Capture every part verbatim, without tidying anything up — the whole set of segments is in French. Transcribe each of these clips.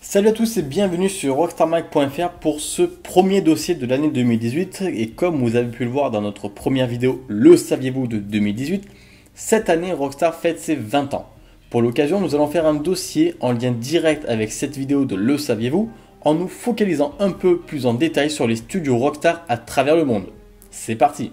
Salut à tous et bienvenue sur rockstar mag point f r pour ce premier dossier de l'année deux mille dix-huit. Et comme vous avez pu le voir dans notre première vidéo, le saviez-vous de deux mille dix-huit, cette année Rockstar fête ses vingt ans. Pour l'occasion, nous allons faire un dossier en lien direct avec cette vidéo de le saviez-vous, en nous focalisant un peu plus en détail sur les studios Rockstar à travers le monde. C'est parti!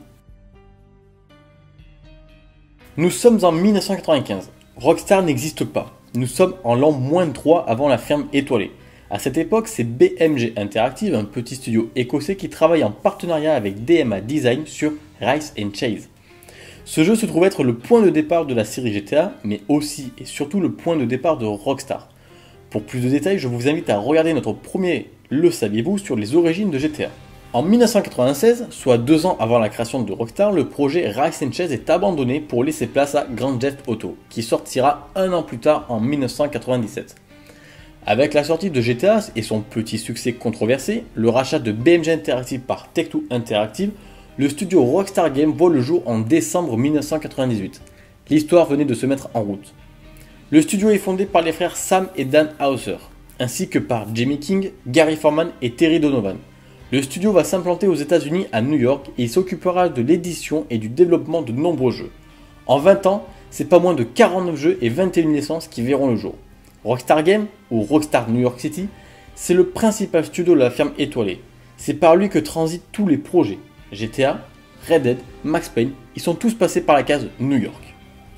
Nous sommes en mille neuf cent quatre-vingt-quinze. Rockstar n'existe pas. Nous sommes en l'an moins trois avant la ferme étoilée. À cette époque, c'est B M G Interactive, un petit studio écossais qui travaille en partenariat avec D M A Design sur Rise and Chase. Ce jeu se trouve être le point de départ de la série G T A, mais aussi et surtout le point de départ de Rockstar. Pour plus de détails, je vous invite à regarder notre premier Le saviez-vous sur les origines de G T A. En mille neuf cent quatre-vingt-seize, soit deux ans avant la création de Rockstar, le projet Rise and Chase est abandonné pour laisser place à Grand Theft Auto, qui sortira un an plus tard en mille neuf cent quatre-vingt-dix-sept. Avec la sortie de G T A et son petit succès controversé, le rachat de B M G Interactive par Take Two Interactive, le studio Rockstar Games voit le jour en décembre mille neuf cent quatre-vingt-dix-huit. L'histoire venait de se mettre en route. Le studio est fondé par les frères Sam et Dan Houser, ainsi que par Jamie King, Gary Foreman et Terry Donovan. Le studio va s'implanter aux États-Unis à New York et il s'occupera de l'édition et du développement de nombreux jeux. En vingt ans, c'est pas moins de quarante-neuf jeux et vingt et une licences qui verront le jour. Rockstar Games, ou Rockstar New York City, c'est le principal studio de la ferme étoilée. C'est par lui que transitent tous les projets. G T A, Red Dead, Max Payne, ils sont tous passés par la case New York.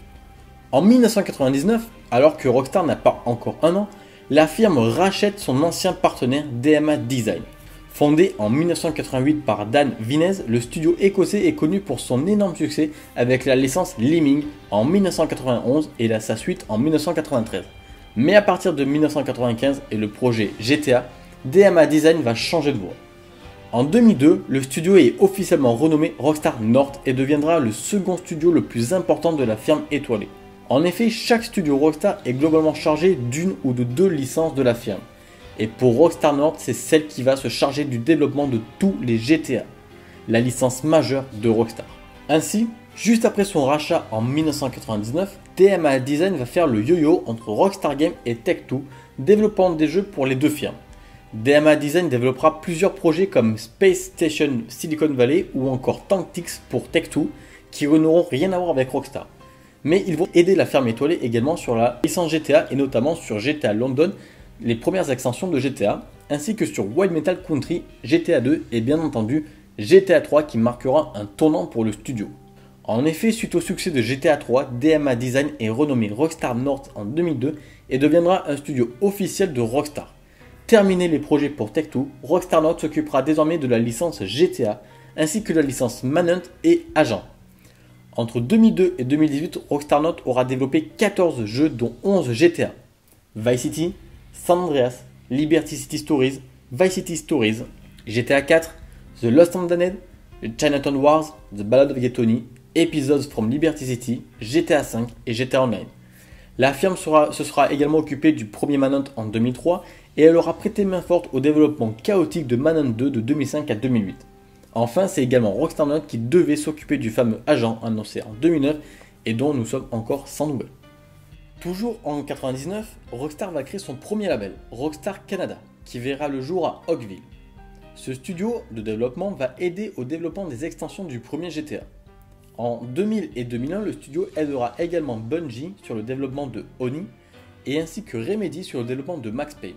En mille neuf cent quatre-vingt-dix-neuf, alors que Rockstar n'a pas encore un an, la firme rachète son ancien partenaire D M A Design. Fondé en mille neuf cent quatre-vingt-huit par Dan Vinez, le studio écossais est connu pour son énorme succès avec la licence Lemmings en mille neuf cent quatre-vingt-onze et la, sa suite en mille neuf cent quatre-vingt-treize. Mais à partir de mille neuf cent quatre-vingt-quinze et le projet G T A, D M A Design va changer de voie. En deux mille deux, le studio est officiellement renommé Rockstar North et deviendra le second studio le plus important de la firme étoilée. En effet, chaque studio Rockstar est globalement chargé d'une ou de deux licences de la firme. Et pour Rockstar North, c'est celle qui va se charger du développement de tous les G T A, la licence majeure de Rockstar. Ainsi, juste après son rachat en mille neuf cent quatre-vingt-dix-neuf, D M A Design va faire le yo-yo entre Rockstar Games et Take Two, développant des jeux pour les deux firmes. D M A Design développera plusieurs projets comme Space Station Silicon Valley ou encore Tactics pour Take Two, qui n'auront rien à voir avec Rockstar. Mais ils vont aider la ferme étoilée également sur la licence G T A et notamment sur G T A London, les premières extensions de G T A, ainsi que sur Wild Metal Country, G T A deux et bien entendu G T A trois qui marquera un tournant pour le studio. En effet, suite au succès de G T A trois, D M A Design est renommé Rockstar North en deux mille deux et deviendra un studio officiel de Rockstar. Terminés les projets pour Take Two, Rockstar North s'occupera désormais de la licence G T A ainsi que de la licence Manhunt et Agent. Entre deux mille deux et deux mille dix-huit, Rockstar North aura développé quatorze jeux dont onze G T A. Vice City, San Andreas, Liberty City Stories, Vice City Stories, G T A quatre, The Lost and Damned, Chinatown Wars, The Ballad of Gay Tony, Episodes from Liberty City, G T A cinq et G T A Online. La firme sera, se sera également occupée du premier Manhunt en deux mille trois et elle aura prêté main forte au développement chaotique de Manhunt deux de deux mille cinq à deux mille huit. Enfin, c'est également Rockstar North qui devait s'occuper du fameux Agent annoncé en deux mille neuf et dont nous sommes encore sans nouvelles. Toujours en mille neuf cent quatre-vingt-dix-neuf, Rockstar va créer son premier label, Rockstar Canada, qui verra le jour à Oakville. Ce studio de développement va aider au développement des extensions du premier G T A. En deux mille et deux mille un, le studio aidera également Bungie sur le développement de Oni et ainsi que Remedy sur le développement de Max Payne.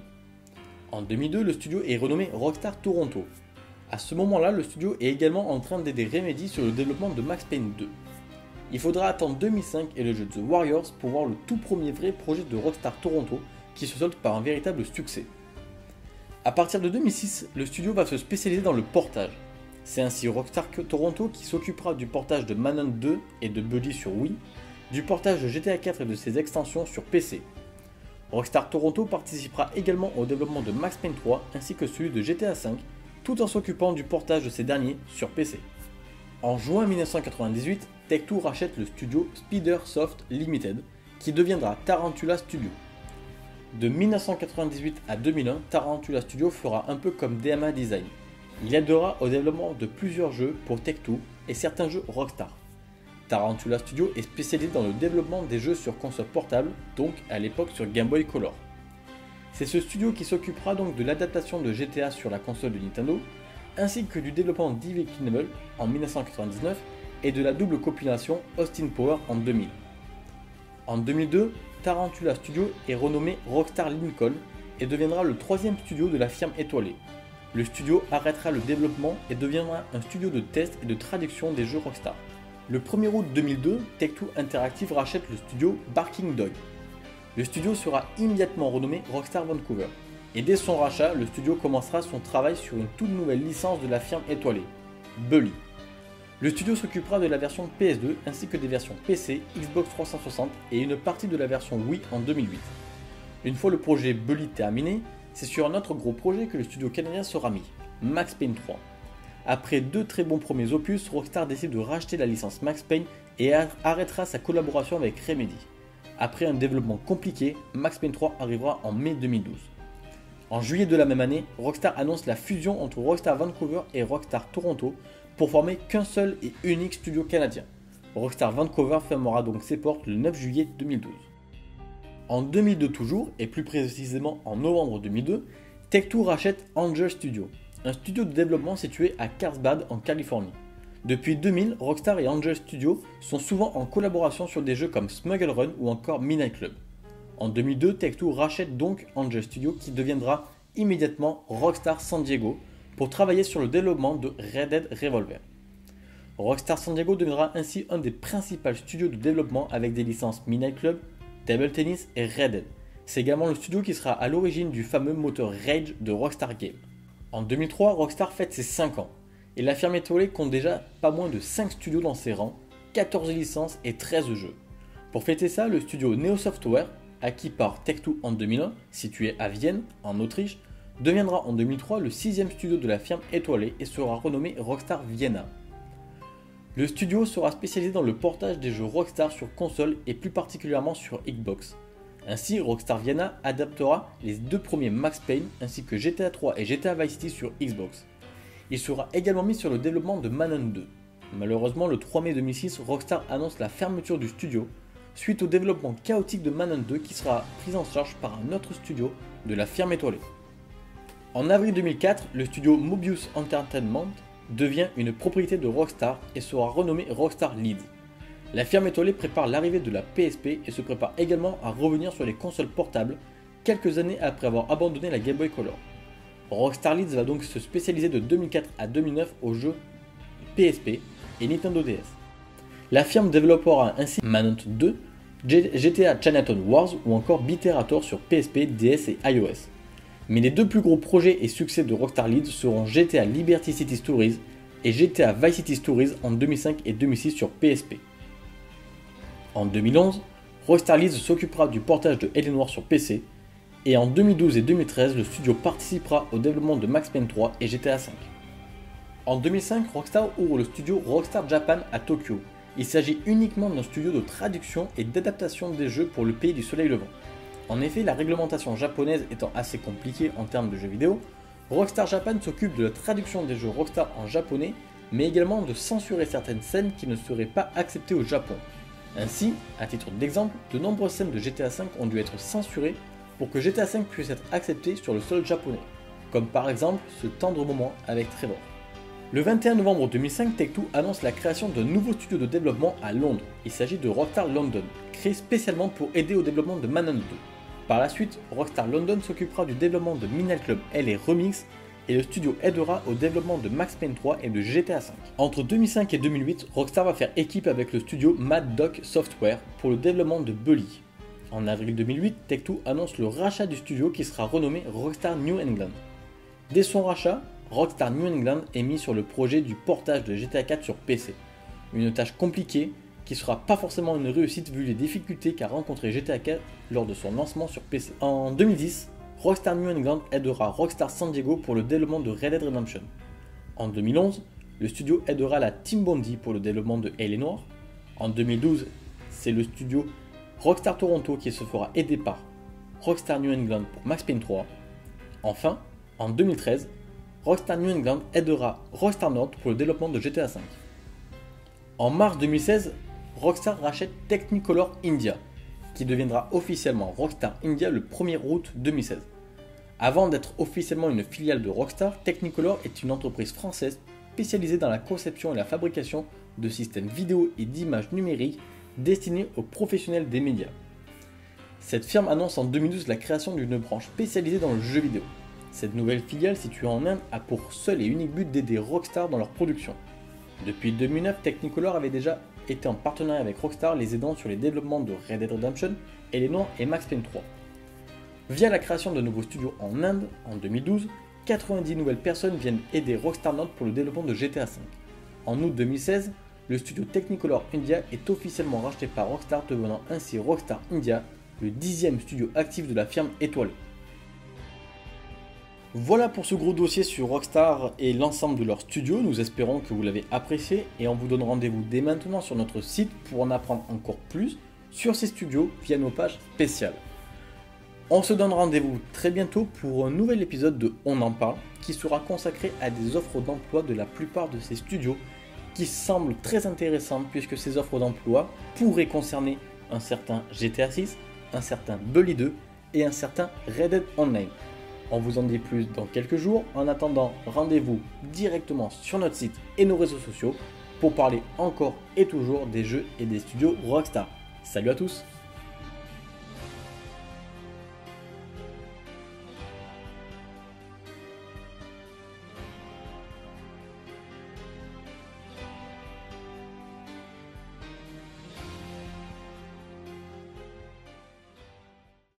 En deux mille deux, le studio est renommé Rockstar Toronto. À ce moment-là, le studio est également en train d'aider Remedy sur le développement de Max Payne deux. Il faudra attendre deux mille cinq et le jeu The Warriors pour voir le tout premier vrai projet de Rockstar Toronto qui se solde par un véritable succès. A partir de deux mille six, le studio va se spécialiser dans le portage. C'est ainsi Rockstar Toronto qui s'occupera du portage de Manhunt deux et de Buddy sur Wii, du portage de G T A quatre et de ses extensions sur P C. Rockstar Toronto participera également au développement de Max Payne trois ainsi que celui de G T A cinq, tout en s'occupant du portage de ces derniers sur P C. En juin mille neuf cent quatre-vingt-dix-huit, Take Two rachète le studio Spidersoft Limited, qui deviendra Tarantula Studio. De mille neuf cent quatre-vingt-dix-huit à deux mille un, Tarantula Studio fera un peu comme D M A Design. Il aidera au développement de plusieurs jeux pour Take Two et certains jeux Rockstar. Tarantula Studio est spécialisé dans le développement des jeux sur console portable, donc à l'époque sur Game Boy Color. C'est ce studio qui s'occupera donc de l'adaptation de G T A sur la console de Nintendo, ainsi que du développement d'Evil Knievel en mille neuf cent quatre-vingt-dix-neuf et de la double compilation Austin Power en deux mille. En deux mille deux, Tarantula Studio est renommé Rockstar Lincoln et deviendra le troisième studio de la firme étoilée. Le studio arrêtera le développement et deviendra un studio de test et de traduction des jeux Rockstar. Le premier août deux mille deux, Take Two Interactive rachète le studio Barking Dog. Le studio sera immédiatement renommé Rockstar Vancouver. Et dès son rachat, le studio commencera son travail sur une toute nouvelle licence de la firme étoilée, Bully. Le studio s'occupera de la version P S deux ainsi que des versions P C, Xbox trois cent soixante et une partie de la version Wii en deux mille huit. Une fois le projet Bully terminé, c'est sur un autre gros projet que le studio canadien sera mis, Max Payne trois. Après deux très bons premiers opus, Rockstar décide de racheter la licence Max Payne et arrêtera sa collaboration avec Remedy. Après un développement compliqué, Max Payne trois arrivera en mai deux mille douze. En juillet de la même année, Rockstar annonce la fusion entre Rockstar Vancouver et Rockstar Toronto pour former qu'un seul et unique studio canadien. Rockstar Vancouver fermera donc ses portes le neuf juillet deux mille douze. En deux mille deux toujours, et plus précisément en novembre deux mille deux, Take-Two rachète Angel Studio, un studio de développement situé à Carlsbad en Californie. Depuis deux mille, Rockstar et Angel Studio sont souvent en collaboration sur des jeux comme Smuggle Run ou encore Midnight Club. En deux mille deux, Take-Two rachète donc Angel Studio qui deviendra immédiatement Rockstar San Diego pour travailler sur le développement de Red Dead Revolver. Rockstar San Diego deviendra ainsi un des principaux studios de développement avec des licences Midnight Club, Table Tennis et Red Dead. C'est également le studio qui sera à l'origine du fameux moteur Rage de Rockstar Games. En deux mille trois, Rockstar fête ses cinq ans et la firme étoilée compte déjà pas moins de cinq studios dans ses rangs, quatorze licences et treize jeux. Pour fêter ça, le studio Neo Software, acquis par Take-Two en deux mille un, situé à Vienne, en Autriche, deviendra en deux mille trois le sixième studio de la firme étoilée et sera renommé Rockstar Vienna. Le studio sera spécialisé dans le portage des jeux Rockstar sur console et plus particulièrement sur Xbox. Ainsi, Rockstar Vienna adaptera les deux premiers Max Payne ainsi que G T A trois et G T A Vice City sur Xbox. Il sera également mis sur le développement de Manhunt deux. Malheureusement, le trois mai deux mille six, Rockstar annonce la fermeture du studio suite au développement chaotique de Manhunt deux qui sera pris en charge par un autre studio de la firme étoilée. En avril deux mille quatre, le studio Mobius Entertainment devient une propriété de Rockstar et sera renommé Rockstar Leeds. La firme étoilée prépare l'arrivée de la P S P et se prépare également à revenir sur les consoles portables quelques années après avoir abandonné la Game Boy Color. Rockstar Leeds va donc se spécialiser de deux mille quatre à deux mille neuf aux jeux P S P et Nintendo D S. La firme développera ainsi Manhunt deux, G T A Chinatown Wars ou encore Beaterator sur P S P, D S et iOS. Mais les deux plus gros projets et succès de Rockstar Leeds seront G T A Liberty City Stories et G T A Vice City Stories en deux mille cinq et deux mille six sur P S P. En deux mille onze, Rockstar Leeds s'occupera du portage de Eleanor sur P C, et en deux mille douze et deux mille treize, le studio participera au développement de Max Payne trois et G T A cinq. En deux mille cinq, Rockstar ouvre le studio Rockstar Japan à Tokyo. Il s'agit uniquement d'un studio de traduction et d'adaptation des jeux pour le pays du soleil levant. En effet, la réglementation japonaise étant assez compliquée en termes de jeux vidéo, Rockstar Japan s'occupe de la traduction des jeux Rockstar en japonais, mais également de censurer certaines scènes qui ne seraient pas acceptées au Japon. Ainsi, à titre d'exemple, de nombreuses scènes de G T A cinq ont dû être censurées pour que G T A cinq puisse être accepté sur le sol japonais, comme par exemple ce tendre moment avec Trevor. Le vingt et un novembre deux mille cinq, Take-Two annonce la création d'un nouveau studio de développement à Londres. Il s'agit de Rockstar London, créé spécialement pour aider au développement de Manhunt deux. Par la suite, Rockstar London s'occupera du développement de Midnight Club L et Remix, et le studio aidera au développement de Max Payne trois et de G T A cinq. Entre deux mille cinq et deux mille huit, Rockstar va faire équipe avec le studio Mad Dog Software pour le développement de Bully. En avril deux mille huit, Take-Two annonce le rachat du studio qui sera renommé Rockstar New England. Dès son rachat, Rockstar New England est mis sur le projet du portage de G T A quatre sur P C. Une tâche compliquée qui sera pas forcément une réussite vu les difficultés qu'a rencontré G T A quatre lors de son lancement sur P C. En deux mille dix, Rockstar New England aidera Rockstar San Diego pour le développement de Red Dead Redemption. En deux mille onze, le studio aidera la Team Bondi pour le développement de Eleanor. En deux mille douze, c'est le studio Rockstar Toronto qui se fera aider par Rockstar New England pour Max Payne trois. Enfin, en deux mille treize, Rockstar New England aidera Rockstar North pour le développement de G T A cinq. En mars deux mille seize, Rockstar rachète Technicolor India, qui deviendra officiellement Rockstar India le premier août deux mille seize. Avant d'être officiellement une filiale de Rockstar, Technicolor est une entreprise française spécialisée dans la conception et la fabrication de systèmes vidéo et d'images numériques destinés aux professionnels des médias. Cette firme annonce en deux mille douze la création d'une branche spécialisée dans le jeu vidéo. Cette nouvelle filiale située en Inde a pour seul et unique but d'aider Rockstar dans leur production. Depuis deux mille neuf, Technicolor avait déjà été en partenariat avec Rockstar, les aidant sur les développements de Red Dead Redemption, Eleanor et Max Payne trois. Via la création de nouveaux studios en Inde en deux mille douze, quatre-vingt-dix nouvelles personnes viennent aider Rockstar Nord pour le développement de G T A cinq. En août deux mille seize, le studio Technicolor India est officiellement racheté par Rockstar, devenant ainsi Rockstar India, le dixième studio actif de la firme étoilée. Voilà pour ce gros dossier sur Rockstar et l'ensemble de leurs studios. Nous espérons que vous l'avez apprécié et on vous donne rendez-vous dès maintenant sur notre site pour en apprendre encore plus sur ces studios via nos pages spéciales. On se donne rendez-vous très bientôt pour un nouvel épisode de On en parle qui sera consacré à des offres d'emploi de la plupart de ces studios qui semblent très intéressantes puisque ces offres d'emploi pourraient concerner un certain G T A six, un certain Bully deux et un certain Red Dead Online. On vous en dit plus dans quelques jours. En attendant, rendez-vous directement sur notre site et nos réseaux sociaux pour parler encore et toujours des jeux et des studios Rockstar. Salut à tous!